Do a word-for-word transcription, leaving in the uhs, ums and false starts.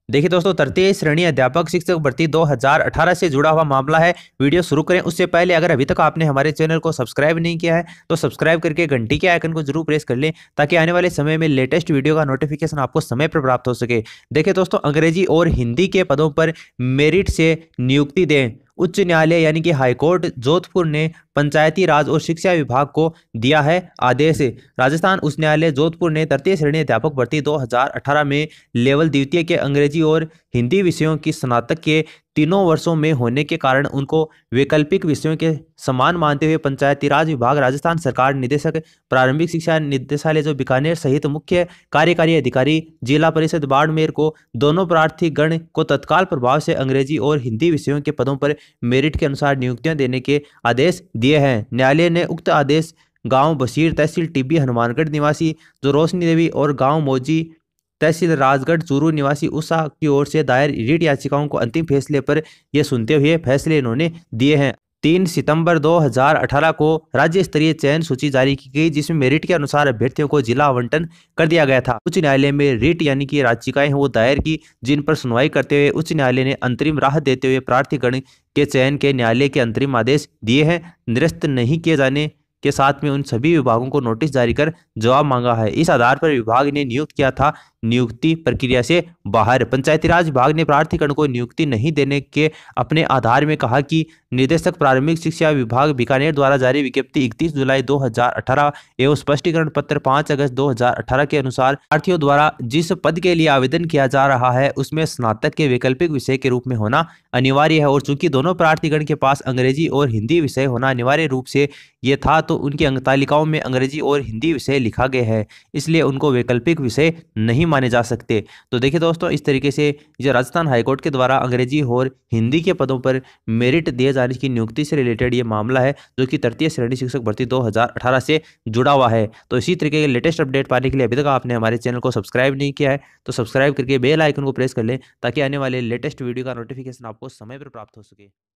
देखिए दोस्तों, तृतीय श्रेणी अध्यापक शिक्षक भर्ती दो हज़ार अठारह से जुड़ा हुआ मामला है। वीडियो शुरू करें उससे पहले अगर अभी तक आपने हमारे चैनल को सब्सक्राइब नहीं किया है तो सब्सक्राइब करके घंटी के आइकन को जरूर प्रेस कर लें, ताकि आने वाले समय में लेटेस्ट वीडियो का नोटिफिकेशन आपको समय पर प्राप्त हो सके। देखिए दोस्तों, अंग्रेजी और हिंदी के पदों पर मेरिट से नियुक्ति दें। उच्च न्यायालय यानी कि हाईकोर्ट जोधपुर ने पंचायती राज और शिक्षा विभाग को दिया है आदेश। राजस्थान उच्च न्यायालय जोधपुर ने तृतीय श्रेणी अध्यापक भर्ती दो हज़ार अठारह में लेवल द्वितीय के अंग्रेजी और हिंदी विषयों की स्नातक के तीनों वर्षों में होने के कारण उनको वैकल्पिक विषयों के समान मानते हुए पंचायती राज विभाग, राजस्थान सरकार, निदेशक प्रारंभिक शिक्षा निदेशालय जो बीकानेर सहित मुख्य कार्यकारी अधिकारी जिला परिषद बाड़मेर को दोनों प्रार्थी गण को तत्काल प्रभाव से अंग्रेजी और हिंदी विषयों के पदों पर मेरिट के अनुसार नियुक्तियां देने के आदेश दिए हैं। न्यायालय ने उक्त आदेश गांव बशीर तहसील टिब्बी हनुमानगढ़ निवासी जो रोशनी देवी और गांव मौजी तहसील राजगढ़ चूरू निवासी उषा की ओर से दायर रीट याचिकाओं को अंतिम फैसले पर यह सुनते हुए फैसले इन्होंने दिए हैं। तीन सितंबर दो हज़ार अठारह को राज्य स्तरीय चयन सूची जारी की गई, जिसमें मेरिट के अनुसार अभ्यर्थियों को जिला आवंटन कर दिया गया था। उच्च न्यायालय में रीट यानी कि याचिकाएं हैं वो दायर की, जिन पर सुनवाई करते हुए उच्च न्यायालय ने अंतरिम राहत देते हुए प्रार्थीगण के चयन के न्यायालय के अंतरिम आदेश दिए हैं। निरस्त नहीं किए जाने के साथ में उन सभी विभागों को नोटिस जारी कर जवाब मांगा है। इस आधार पर विभाग ने नियुक्त किया था नियुक्ति प्रक्रिया से बाहर। पंचायती राज विभाग ने प्रार्थीगण को नियुक्ति नहीं देने के अपने आधार में कहा कि निदेशक प्रारंभिक शिक्षा विभाग बीकानेर द्वारा जारी विज्ञप्ति इकतीस जुलाई दो हज़ार अठारह एवं स्पष्टीकरण पत्र पाँच अगस्त दो हज़ार अठारह के अनुसार प्रार्थियों द्वारा जिस पद के लिए आवेदन किया जा रहा है उसमें स्नातक के वैकल्पिक विषय के रूप में होना अनिवार्य है, और चूंकि दोनों प्रार्थीगण के पास अंग्रेजी और हिंदी विषय होना अनिवार्य रूप से ये था तो उनकी अंक तालिकाओं में अंग्रेजी और हिंदी विषय लिखा गया है, इसलिए उनको वैकल्पिक विषय नहीं माने जा सकते। तो देखिए दोस्तों, इस तरीके से जो राजस्थान हाईकोर्ट के द्वारा अंग्रेजी और हिंदी के पदों पर मेरिट दिए जाने की नियुक्ति से रिलेटेड ये मामला है, जो कि तृतीय श्रेणी शिक्षक भर्ती दो हज़ार अठारह से जुड़ा हुआ है। तो इसी तरीके के लेटेस्ट अपडेट पाने के लिए अभी तक आपने हमारे चैनल को सब्सक्राइब नहीं किया है तो सब्सक्राइब करके बेल आइकन को प्रेस कर लें, ताकि आने वाले लेटेस्ट वीडियो का नोटिफिकेशन आपको समय पर प्राप्त हो सके।